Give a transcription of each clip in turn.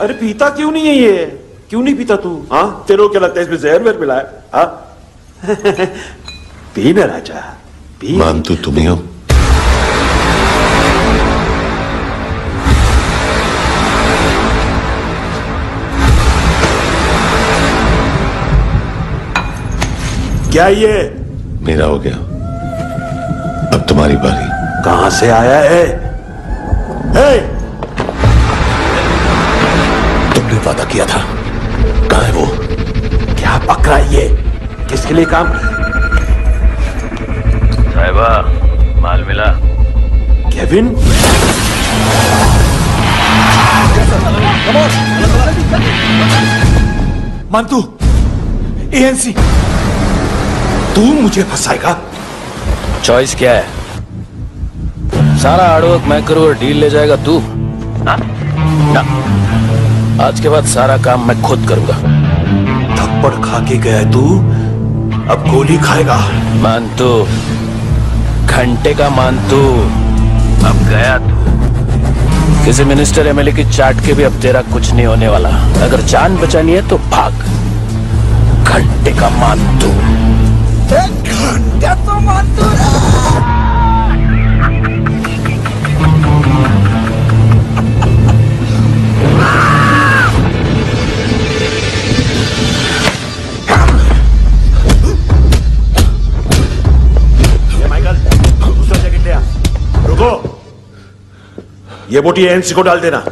अरे पीता क्यों नहीं है ये? क्यों नहीं पीता तू? हाँ, तेरे को क्या लगता है इसमें जहर वहर मिला है? हाँ पी ना राजा, पी। मानतू तुम ही हो? क्या ये? मेरा हो गया, अब तुम्हारी बारी। कहां से आया है? तुमने वादा किया था, कहां है वो? क्या पक रहा है ये? किसके लिए काम? साहिबा, माल मिला? केविन? मानतू, एएनसी, तू मुझे फंसाएगा? चॉइस क्या है? सारा हार्डवर्क मैं करूं और डील ले जाएगा तू? ना, आज के बाद सारा काम मैं खुद करूंगा। थप्पड़ खा के गया तू, अब गोली खाएगा। मानतू, घंटे का मानतू, अब गया तू। किसी मिनिस्टर एमएलए की चाट के भी अब तेरा कुछ नहीं होने वाला। अगर जान बचानी है तो भाग। घंटे का मानतू। घंटा तो मानतू। ये बोटी एएनसी को डाल देना।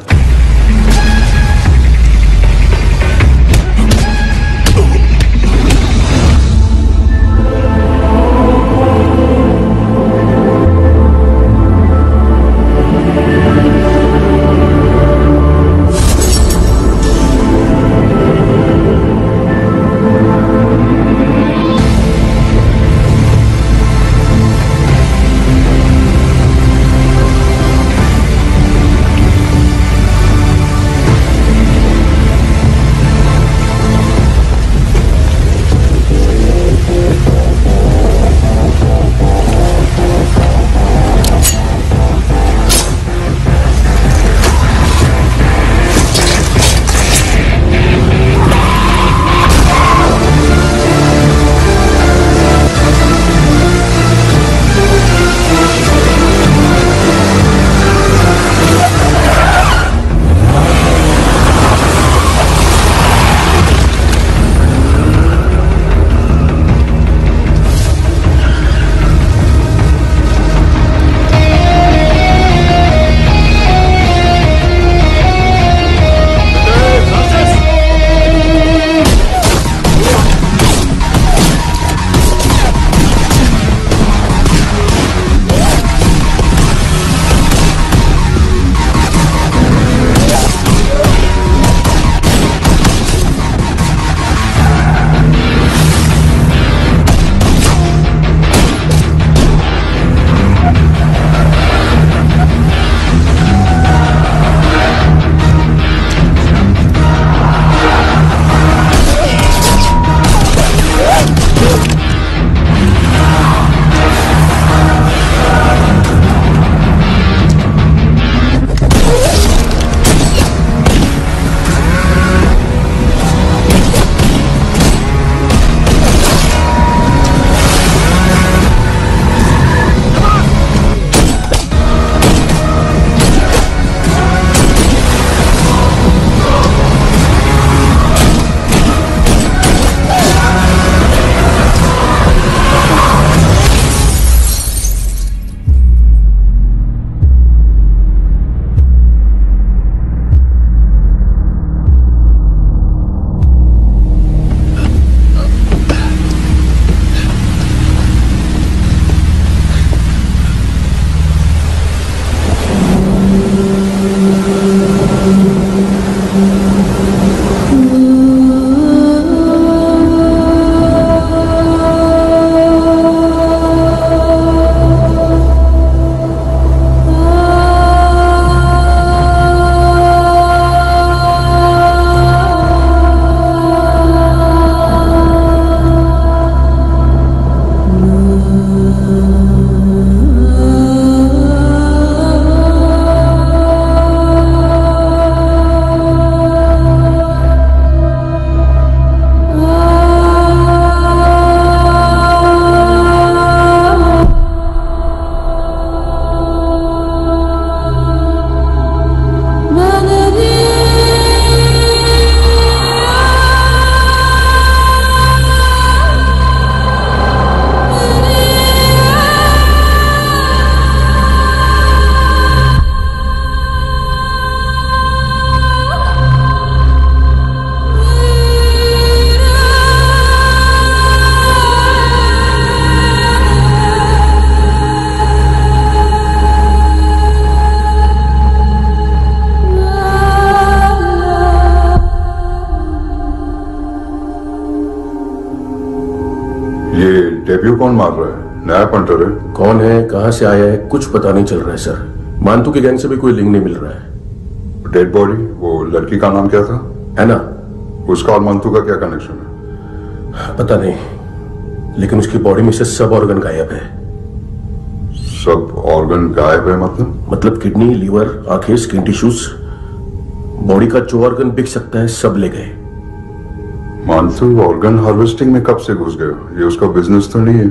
डेब्यू कौन मार रहा है? नया पंटर है। कौन है, कहां से आया है, कुछ पता नहीं चल रहा है सर। मानतू के गैंग से भी कोई लिंक नहीं मिल रहा है। डेड बॉडी, वो लड़की का नाम क्या था? हैना। उसका और मानतू का क्या कनेक्शन है? पता नहीं, लेकिन उसकी बॉडी में से सब ऑर्गन गायब है। सब ऑर्गन गायब है मतलब किडनी, लीवर, आंखें, स्किन टिश्यूज, बॉडी का जो ऑर्गन बिक सकता है सब ले गए। मानतू ऑर्गन हार्वेस्टिंग में कब से घुस गए? ये उसका बिजनेस तो नहीं है?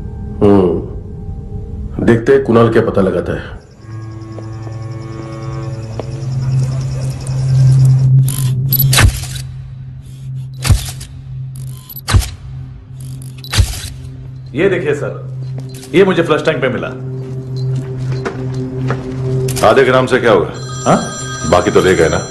देखते हैं कुणाल क्या पता लगाता है। ये देखिए सर, ये मुझे फ्लश टैंक पे मिला। आधे ग्राम से क्या होगा? हाँ? बाकी तो ले गए ना?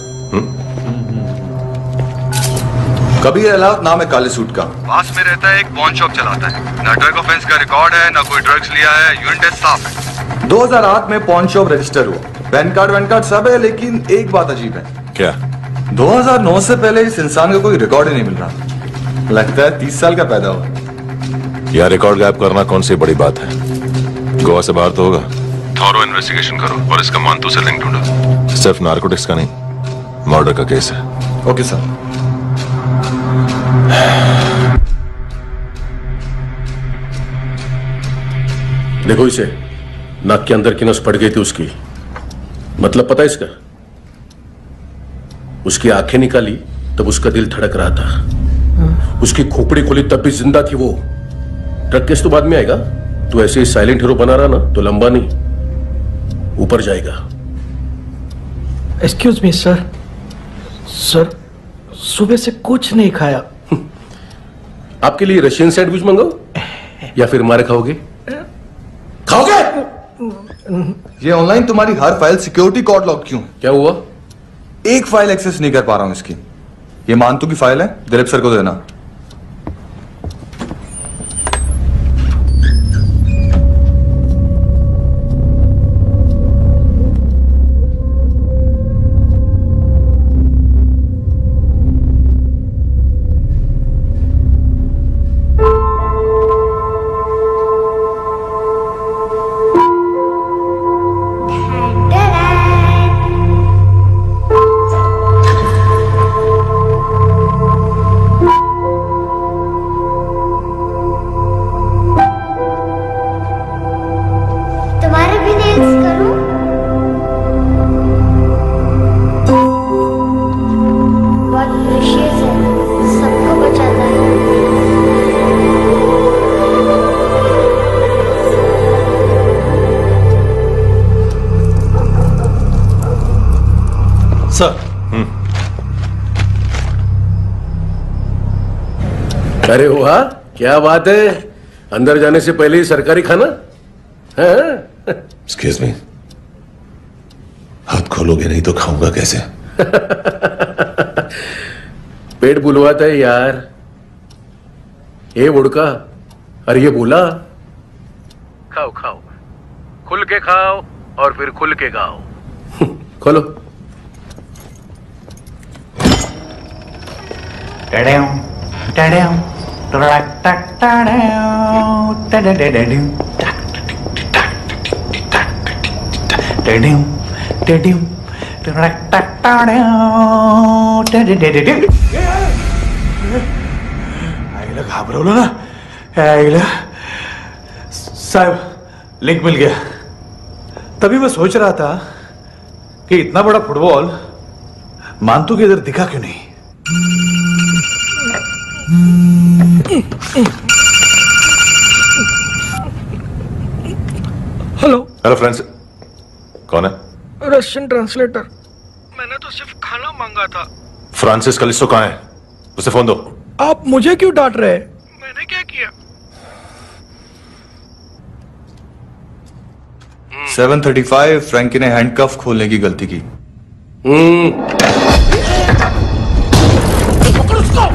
कबीर अलाउद्दीन नाम है काले सूट का। पास में रहता है, एक पॉन शॉप चलाता है। ना ड्रग ऑफेंस का रिकॉर्ड है, ना कोई ड्रग्स लिया है, यूरिन टेस्ट साफ है। 2008 में पॉन शॉप रजिस्टर हुआ, पैन कार्ड सब है, लेकिन एक बात अजीब है। क्या? 2009 से पहले इस इंसान का कोई रिकॉर्ड ही नहीं मिल रहा। लगता है 30 साल का पैदा हुआ। यह रिकॉर्ड गायब करना कौन सी बड़ी बात है? गोवा से बाहर तो होगा। थॉरो इन्वेस्टिगेशन करो और इसका मानतू से लिंक ढूंढो। सिर्फ नारकोटिक्स का नहीं, मर्डर का केस है। Okay sir. देखो इसे, नाक के अंदर की नस फट गई थी उसकी। मतलब पता है इसका? उसकी आंखें निकाली तब उसका दिल धड़क रहा था। उसकी खोपड़ी खोली तब भी जिंदा थी वो। ड्रग केस तो बाद में आएगा। तू ऐसे ही साइलेंट हीरो बना रहा ना तो लंबा नहीं, ऊपर जाएगा। Excuse me sir. सर, सुबह से कुछ नहीं खाया। आपके लिए रशियन सैंडविच मंगाओ या फिर मारे खाओगे? खाओगे? ये ऑनलाइन तुम्हारी हर फाइल सिक्योरिटी कोड लॉक क्यों? क्या हुआ? एक फाइल एक्सेस नहीं कर पा रहा हूं इसकी। ये मानतू की फाइल है, दिलीप सर को देना। अरे वाह, क्या बात है। अंदर जाने से पहले ही सरकारी खाना। एक्सक्यूज मी, हाथ खोलोगे नहीं तो खाऊंगा कैसे? पेट बुलवाता है यार। ये बुड़का, अरे ये बोला। खाओ खाओ, खुल के खाओ और फिर खुल के गाओ। खोलो। घाबरवलं ना साहब, लिंक मिल गया। तभी मैं सोच रहा था कि इतना बड़ा फुटबॉल मानतू के इधर दिखा क्यों नहीं। हेलो हेलो फ्रेंड्स, कौन है? Russian translator. मैंने तो सिर्फ खाना मांगा था। फ्रांसिस कलिस्टो कहाँ है? उसे फोन दो। आप मुझे क्यों डांट रहे हैं? मैंने क्या किया? 735 फ्रैंकी ने हैंडकफ खोलने की गलती की। पकड़ उसको।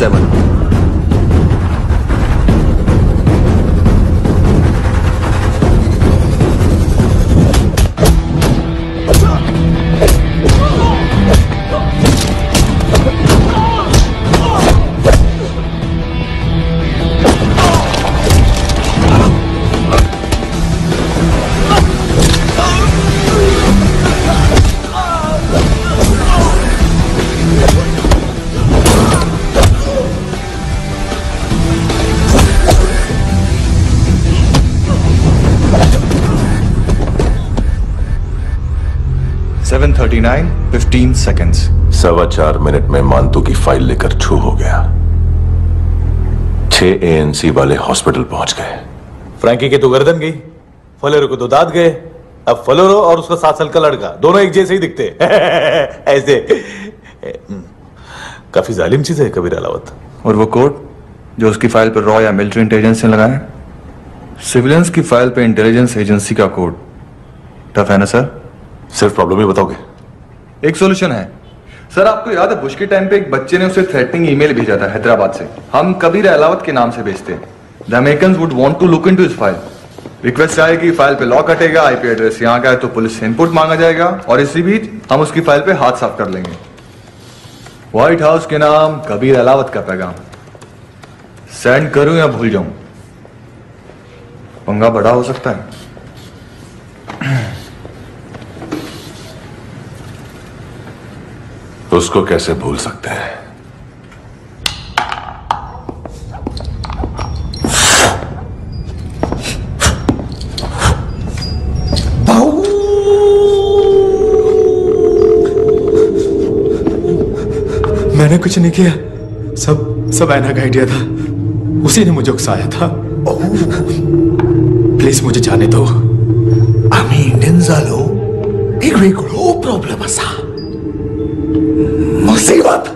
737 7:39 15 seconds. 4.25 मिनट में मांतू की फाइल लेकर छू हो गया। 6 ANC वाले हॉस्पिटल पहुंच गए। फ्रैंकी की तो गर्दन गई, फलेरो को तो दांत गए। अब फलेरो और उसका 7 साल का लड़का दोनों एक जैसे ही दिखते ऐसे। काफी जालिम चीज है कबीर अलावत। और वो कोड जो उसकी फाइल पर रॉ या मिलिट्री इंटेलिजेंस ने लगाया, सिविलियंस की फाइल पे इंटेलिजेंस एजेंसी का कोड। टफ है ना सर? सिर्फ प्रॉब्लम ही बताओगे? एक सॉल्यूशन है सर। आपको याद है बुश के टाइम पे एक बच्चे ने उसे थ्रेटनिंग ईमेल भेजा था हैदराबाद से। हम कबीर अलावत के नाम से भेजते हैं। The Americans would want to look into his file. Request आएगी, फाइल पे लॉक हटेगा, आईपी एड्रेस यहाँ का है तो पुलिस से इनपुट मांगा जाएगा और इसी बीच हम उसकी फाइल पे हाथ साफ कर लेंगे। व्हाइट हाउस के नाम कबीर अलावत का पैगाम। सेंड करूं या भूल जाऊं? पंगा बड़ा हो सकता है। उसको कैसे भूल सकते हैं? मैंने कुछ नहीं किया, सब ऐना का आइडिया था। उसी ने मुझे उकसाया था। प्लीज मुझे जाने दो। आम्ही इंडियन झालो एक वेगळो प्रॉब्लेम असा। मुसीबत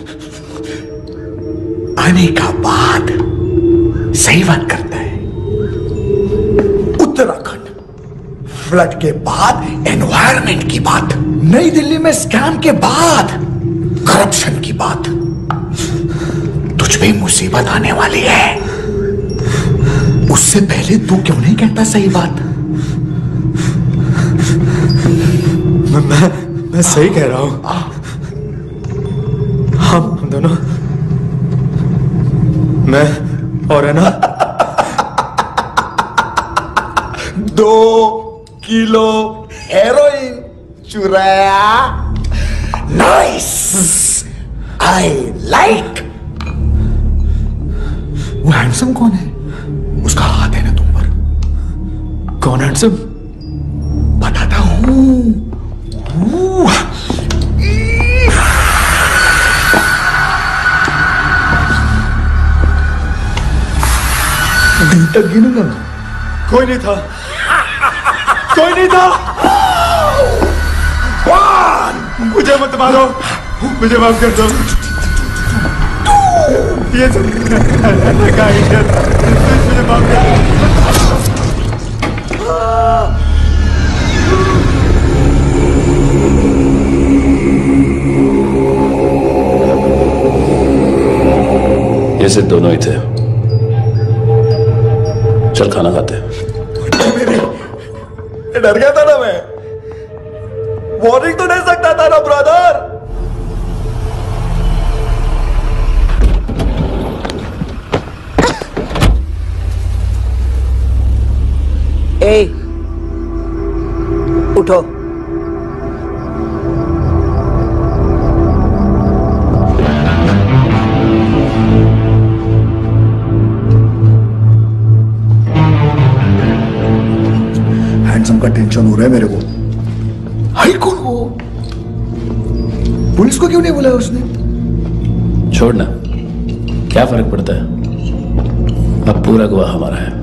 आने का बाद सही बात करता है। उत्तराखंड फ्लड के बाद एनवायरनमेंट की बात, नई दिल्ली में स्कैम के बाद करप्शन की बात। तुझ पे मुसीबत आने वाली है, उससे पहले तू क्यों नहीं कहता सही बात? मैं सही कह रहा हूं। हम दोनों, मैं और है ना 2 किलो हेरोइन चुराया। Nice, I like. वो हैंडसम कौन है? उसका हाथ है ना तुम पर। कौन हैंडसम? बताता हूं। दिन तक गिनूंगा। कोई नहीं था, कोई नहीं था। मुझे मत मारो, मुझे माफ कर दो। ये सब का आइडिया था, मुझे माफ कर ये सिर्फ दोनों ही थे। चल खाना खाते हैं। डर गया था ना मैं। वार्निंग तो दे सकता था ना ब्रदर। ए, उठो। हैंडसम का टेंशन हो रहा है मेरे को। हाई कौन हो? पुलिस को क्यों नहीं बुलाया उसने? छोड़ना, क्या फर्क पड़ता है? अब पूरा गवाह हमारा है।